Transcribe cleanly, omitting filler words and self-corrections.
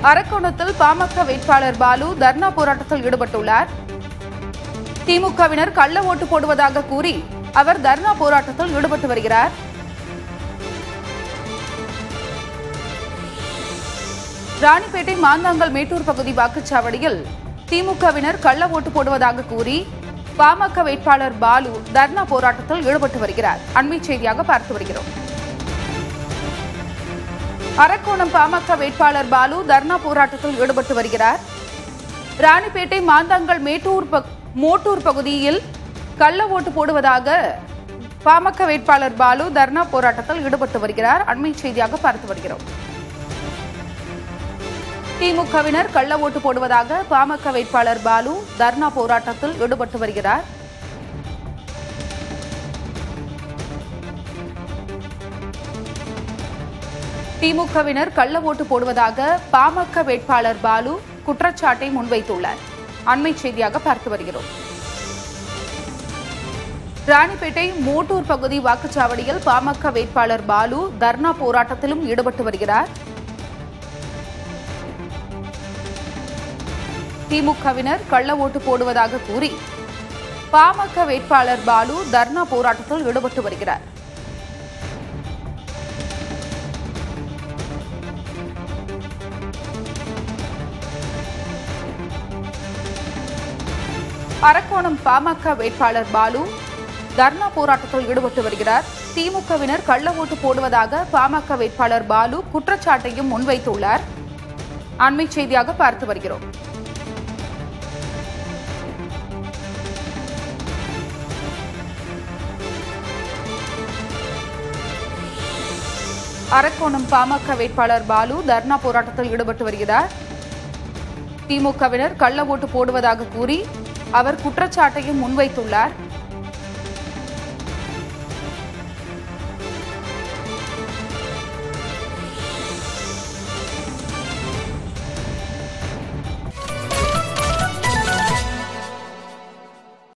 அரக்கோணத்தில் பாமக வேட்பாளர் பாலு தர்ணா போராட்டத்தில் ஈடுபட்டுள்ளார். திமுகவினர் கள்ள ஓட்டு போடுவதாக கூறி அவர் தர்ணா போராட்டத்தில் ஈடுபட்டு வருகிறார். ராணிப்பேட்டை மாந்தாங்கல் மேட்டூர் பகுதி வாக்குச்சாவடியில் திமுகவினர் கள்ள ஓட்டு போடுவதாக கூறி பாமக வேட்பாளர் பாலு தர்ணா போராட்டத்தில் ஈடுபட்டு வருகிறார். அண்மை செய்தியாக பார்த்து வருகிறோம். அரக்கோணம் பாமக வேட்பாளர் பாலு தர்ணா போராட்டத்தில் ஈடுபட்டு வருகிறார். ராணிப்பேட்டை மாந்தாங்கல் மோட்டூர் பகுதியில் கள்ள ஓட்டு போடுவதாக பாமக வேட்பாளர் பாலு தர்ணா போராட்டத்தில் ஈடுபட்டு வருகிறார். அண்மை செய்தியாக பார்த்து வருகிறோம். திமுகவினர் கள்ள ஓட்டு போடுவதாக பாமக வேட்பாளர் பாலு தர்ணா போராட்டத்தில் ஈடுபட்டு வருகிறார். திமுகவினர் கள்ள ஓட்டு போடுவதாக பாமக வேட்பாளர் பாலு குற்றச்சாட்டை முன்வைத்துள்ளார். அண்மை செய்தியாக பார்த்து வருகிறோம். ராணிப்பேட்டை மோட்டூர் பகுதி வாக்குச்சாவடியில் பாமக வேட்பாளர் பாலு தர்ணா போராட்டத்திலும் ஈடுபட்டு வருகிறார். திமுகவினர் கள்ள ஓட்டு போடுவதாக கூறி பாமக வேட்பாளர் பாலு தர்ணா போராட்டத்தில் ஈடுபட்டு வருகிறார். அரக்கோணம் பாமக வேட்பாளர் பாலு தர்ணா போராட்டத்தில் ஈடுபட்டு வருகிறார். திமுகவினர் கள்ள ஓட்டு போடுவதாக பாமக வேட்பாளர் பாலு குற்றச்சாட்டையும் முன்வைத்துள்ளார். அண்மை செய்தியாக பார்த்து வருகிறோம். அரக்கோணம் பாமக வேட்பாளர் பாலு தர்ணா போராட்டத்தில் ஈடுபட்டு வருகிறார். திமுகவினர் கள்ள ஓட்டு போடுவதாக கூறி அவர் குற்றச்சாட்டையும் முன்வைத்துள்ளார்.